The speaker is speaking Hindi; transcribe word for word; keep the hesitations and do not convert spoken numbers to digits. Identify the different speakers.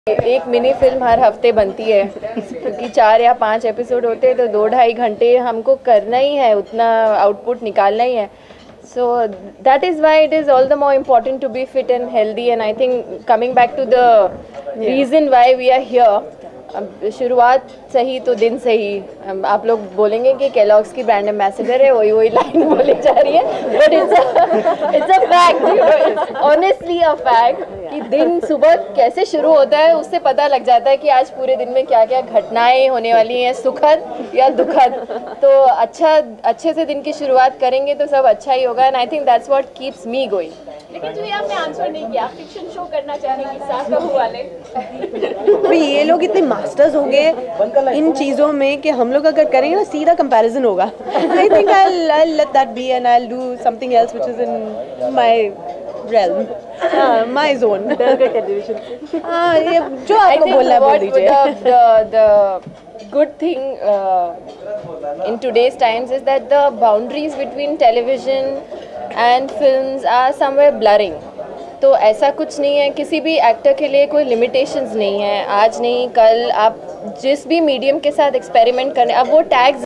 Speaker 1: एक मिनी फिल्म हर हफ्ते बनती है क्योंकि चार या पांच एपिसोड होते हैं तो दो ढाई घंटे हमको करना ही है, उतना आउटपुट निकालना ही है. So that is why it is all the more important to be fit and healthy. And I think coming back to the yeah. reason why we are here, शुरुआत सही तो दिन सही. आप लोग बोलेंगे कि केलॉग्स की ब्रांड एम्बेसडर है, वही वही लाइन बोली जा रही है, but it's it's a fact, you know, it's honestly a fact कि दिन सुबह कैसे शुरू होता है उससे पता लग जाता है कि आज पूरे दिन में क्या क्या घटनाएं होने वाली हैं, सुखद या दुखद. तो अच्छा अच्छे से दिन की शुरुआत करेंगे तो सब अच्छा ही होगा. And I think that's what keeps me going.
Speaker 2: लेकिन जो ये आपने आंसर नहीं किया, फिक्शन शो करना चाहेंगे सास बहू वाले.
Speaker 3: भाई ये लोग इतने मास्टर्स हो गए इन चीज़ों में कि हम लोग अगर करेंगे ना सीधा कंपैरिजन होगा. I think I let that be and I do something else which is in my realm, uh, my zone. हाँ, ये जो आपको बोलना है बोल दीजिए.
Speaker 1: The the good thing uh, in today's times is that the boundaries between television and films are somewhere blurring. तो ऐसा कुछ नहीं है, किसी भी एक्टर के लिए कोई लिमिटेशंस नहीं है. आज नहीं कल आप जिस भी मीडियम के साथ एक्सपेरिमेंट करने, अब वो टैग्स